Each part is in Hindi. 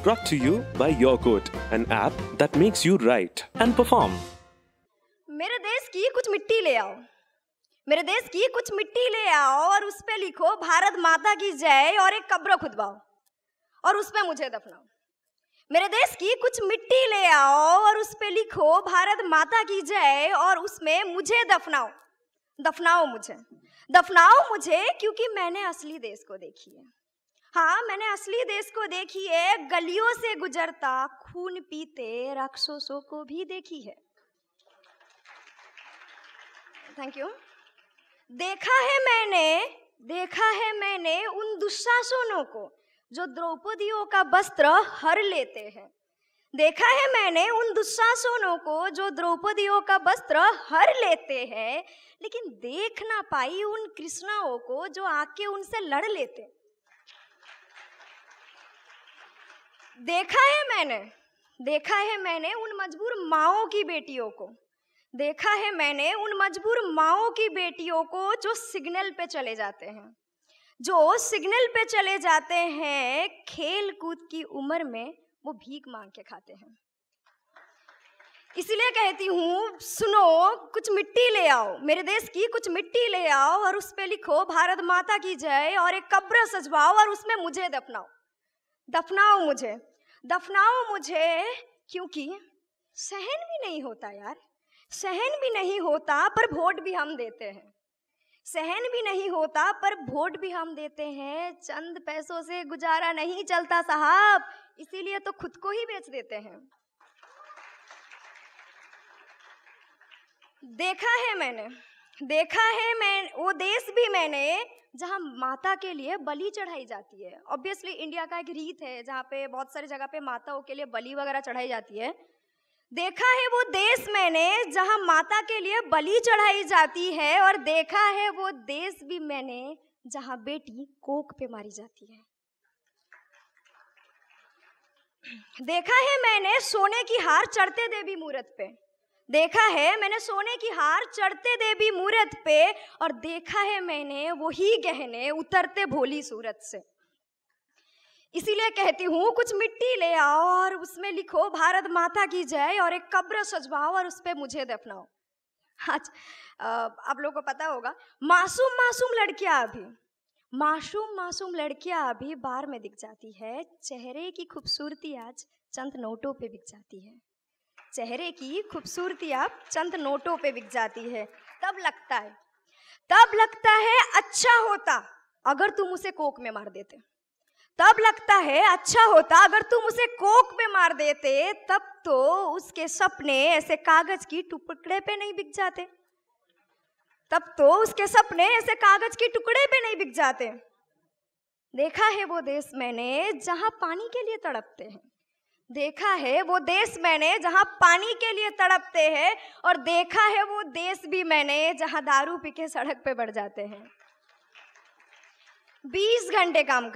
Brought to you by YourQuote, an app that makes you write and perform. मेरे देश की कुछ मिट्टी ले आओ, मेरे देश की कुछ मिट्टी ले आओ और उस पे लिखो भारत माता की जय और एक कब्र खुदवाओ और उस पे मुझे दफनाओ। मेरे देश की कुछ मिट्टी ले आओ और उस पे लिखो भारत माता की जय और उसमें मुझे दफनाओ। दफनाओ मुझे क्योंकि मैंने असली देश को देखी है। हाँ, मैंने असली देश को देखी है, गलियों से गुजरता खून पीते राक्षसों को भी देखी है। Thank you. देखा है मैंने उन दुशासनों को जो द्रौपदियों का वस्त्र हर लेते हैं। देखा है मैंने उन दुशासनों को जो द्रौपदियों का वस्त्र हर लेते हैं, लेकिन देख ना पाई उन कृष्णाओं को जो आके उनसे लड़ लेते। देखा है मैंने उन मजबूर माओं की बेटियों को, देखा है मैंने उन मजबूर माओं की बेटियों को जो सिग्नल पे चले जाते हैं, खेल कूद की उम्र में वो भीख मांग के खाते हैं। इसलिए कहती हूँ, सुनो, कुछ मिट्टी ले आओ, मेरे देश की कुछ मिट्टी ले आओ और उस पे लिखो भारत माता की जय और एक कब्र सजवाओ और उसमें मुझे दफनाओ मुझे क्योंकि सहन भी नहीं होता यार, सहन भी नहीं होता पर वोट भी हम देते हैं, सहन भी नहीं होता पर वोट भी हम देते हैं। चंद पैसों से गुजारा नहीं चलता साहब, इसीलिए तो खुद को ही बेच देते हैं। देखा है मैं वो देश भी मैंने जहाँ माता के लिए बलि चढ़ाई जाती है। ऑब्वियसली इंडिया का एक रीत है जहाँ पे बहुत सारी जगह पे माताओं के लिए बलि वगैरह चढ़ाई जाती है। देखा है वो देश मैंने जहाँ माता के लिए बलि चढ़ाई जाती है, और देखा है वो देश भी मैंने जहाँ बेटी कोख पे मारी जाती है। देखा है मैंने सोने की हार चढ़ते देवी मूरत पे, देखा है मैंने सोने की हार चढ़ते देवी मूरत पे, और देखा है मैंने वही गहने उतरते भोली सूरत से। इसीलिए कहती हूँ, कुछ मिट्टी ले आओ और उसमें लिखो भारत माता की जय और एक कब्र सजवाओ और उस पे मुझे दफनाओ। आज आप लोगों को पता होगा, मासूम लड़कियां अभी बार में दिख जाती है, चेहरे की खूबसूरती आज चंद नोटों पे बिक जाती है, चेहरे की खूबसूरती आप चंद नोटों पे बिक जाती है। तब लगता है अच्छा होता अगर तुम उसे कोक में मार देते, तब लगता है अच्छा होता अगर तुम उसे कोक पे मार देते, तब तो उसके सपने ऐसे कागज की टुकड़े पे नहीं बिक जाते, तब तो उसके सपने ऐसे कागज के टुकड़े पे नहीं बिक जाते। देखा है वो देश मैंने जहां पानी के लिए तड़पते हैं, देखा है वो देश मैंने जहां पानी के लिए तड़पते हैं, और देखा है वो देश भी मैंने जहां दारू पी के सड़क पे बढ़ जाते हैं। 20 घंटे काम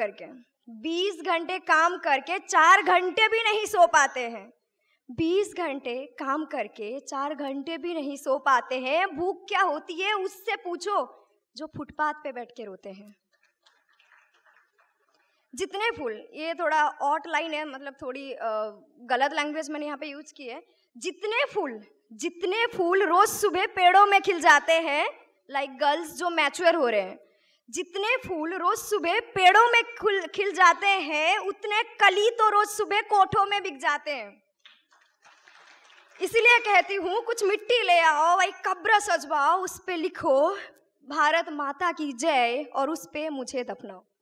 करके 4 घंटे भी नहीं सो पाते हैं, 20 घंटे काम करके 4 घंटे भी नहीं सो पाते हैं। भूख क्या होती है उससे पूछो जो फुटपाथ पे बैठ के रोते हैं। जितने फूल, ये थोड़ा ऑट लाइन है, मतलब थोड़ी गलत लैंग्वेज मैंने यहाँ पे यूज की है। जितने फूल रोज सुबह पेड़ों में खिल जाते हैं, लाइक गर्ल्स जो मैच्योर हो रहे हैं, जितने फूल रोज सुबह पेड़ों में खिल जाते हैं, उतने कली तो रोज सुबह कोठों में बिक जाते हैं। इसलिए कहती हूँ, कुछ मिट्टी ले आओ, एक कब्र सजवाओ, उस पे लिखो भारत माता की जय और उस पे मुझे दफनाओ।